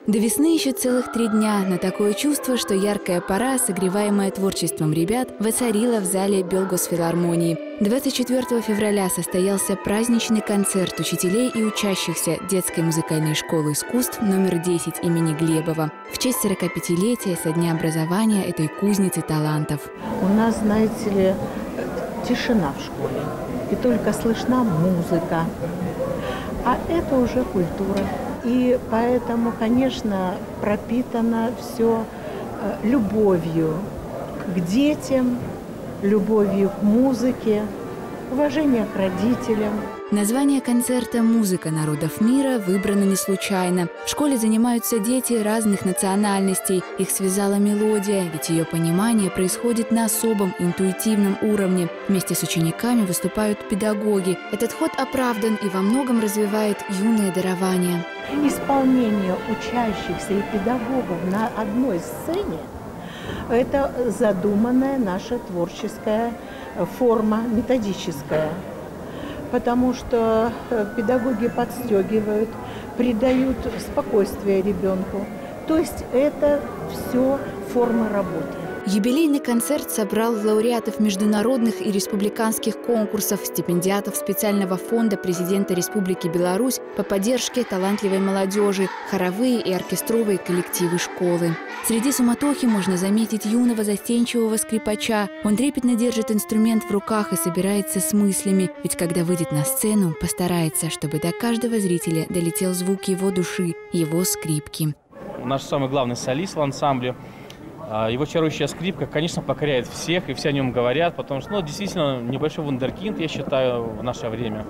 До весны еще целых 3 дня, но такое чувство, что яркая пора, согреваемая творчеством ребят, воцарила в зале Белгосфилармонии. 24 февраля состоялся праздничный концерт учителей и учащихся детской музыкальной школы искусств номер 10 имени Глебова в честь 45-летия со дня образования этой кузницы талантов. У нас, знаете ли, тишина в школе, и только слышна музыка, а это уже культура. И поэтому, конечно, пропитано все любовью к детям, любовью к музыке, уважением к родителям. Название концерта «Музыка народов мира» выбрано не случайно. В школе занимаются дети разных национальностей. Их связала мелодия, ведь ее понимание происходит на особом интуитивном уровне. Вместе с учениками выступают педагоги. Этот ход оправдан и во многом развивает юное дарование. Исполнение учащихся и педагогов на одной сцене – это задуманная наша творческая форма, методическая. Потому что педагоги подстегивают, придают спокойствие ребенку. То есть это все форма работы. Юбилейный концерт собрал лауреатов международных и республиканских конкурсов, стипендиатов специального фонда президента Республики Беларусь по поддержке талантливой молодежи, хоровые и оркестровые коллективы школы. Среди суматохи можно заметить юного застенчивого скрипача. Он трепетно держит инструмент в руках и собирается с мыслями, ведь когда выйдет на сцену, постарается, чтобы до каждого зрителя долетел звук его души, его скрипки. Наш самый главный солист в ансамбле. Его чарующая скрипка, конечно, покоряет всех, и все о нем говорят, потому что, действительно, небольшой вундеркинд, я считаю, в наше время.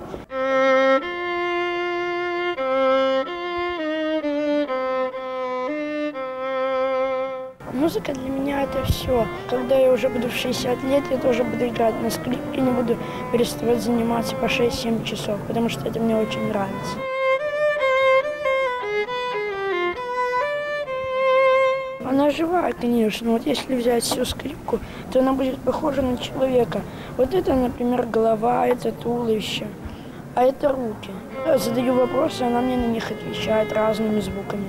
Музыка для меня это все. Когда я уже буду в 60 лет, я тоже буду играть на скрипке, не буду переставать заниматься по 6-7 часов, потому что это мне очень нравится. Она живая, конечно. Вот если взять всю скрипку, то она будет похожа на человека. Вот это, например, голова, это туловище, а это руки. Я задаю вопросы, она мне на них отвечает разными звуками.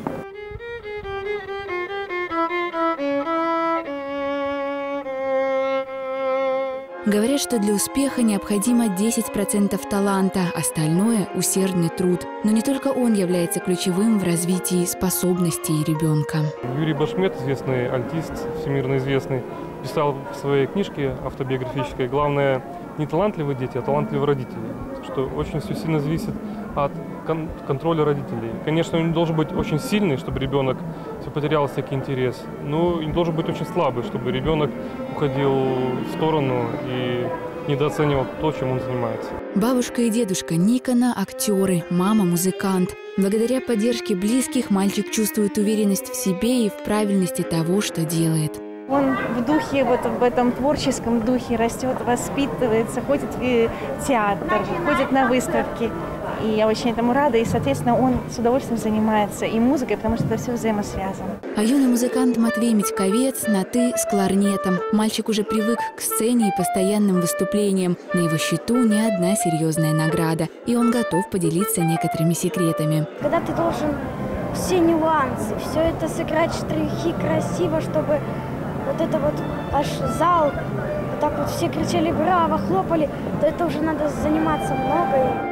Говорят, что для успеха необходимо 10% таланта, остальное – усердный труд. Но не только он является ключевым в развитии способностей ребенка. Юрий Башмет, известный альтист, всемирно известный, писал в своей книжке автобиографической: главное не талантливые дети, а талантливые родители. Что очень все сильно зависит от контроля родителей. Конечно, он не должен быть очень сильный, чтобы ребенок потерял всякий интерес, но и не должен быть очень слабый, чтобы ребенок уходил в сторону и недооценивал то, чем он занимается. Бабушка и дедушка Никона – актеры, мама – музыкант. Благодаря поддержке близких мальчик чувствует уверенность в себе и в правильности того, что делает. Он в духе, вот в этом творческом духе растет, воспитывается, ходит в театр, ходит на выставки. И я очень этому рада, и, соответственно, он с удовольствием занимается и музыкой, потому что это все взаимосвязано. А юный музыкант Матвей Митьковец на «ты» с кларнетом. Мальчик уже привык к сцене и постоянным выступлениям. На его счету не одна серьезная награда, и он готов поделиться некоторыми секретами. Когда ты должен все нюансы, все это сыграть штрихи красиво, чтобы вот это вот аж зал, вот так вот все кричали «браво», хлопали, то это уже надо заниматься много.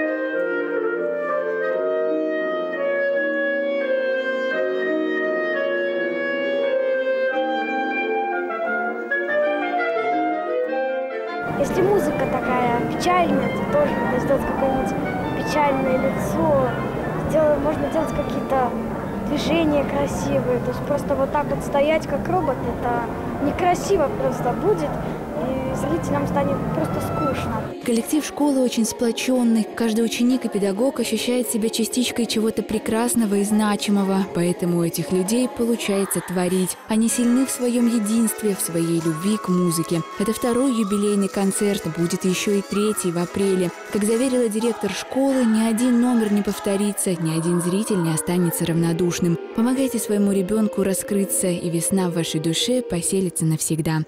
Если музыка такая печальная, то тоже надо сделать какое-нибудь печальное лицо. Можно делать какие-то движения красивые. То есть просто вот так вот стоять, как робот, это некрасиво просто будет. И зрителям станет просто скучно. Коллектив школы очень сплоченный. Каждый ученик и педагог ощущает себя частичкой чего-то прекрасного и значимого. Поэтому у этих людей получается творить. Они сильны в своем единстве, в своей любви к музыке. Это второй юбилейный концерт, будет еще и 3 в апреле. Как заверила директор школы, ни один номер не повторится, ни один зритель не останется равнодушным. Помогайте своему ребенку раскрыться, и весна в вашей душе поселится навсегда.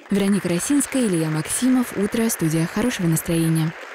Вероника Росинская, Илья Максимов. Утро. Студия. Хорошего настроения.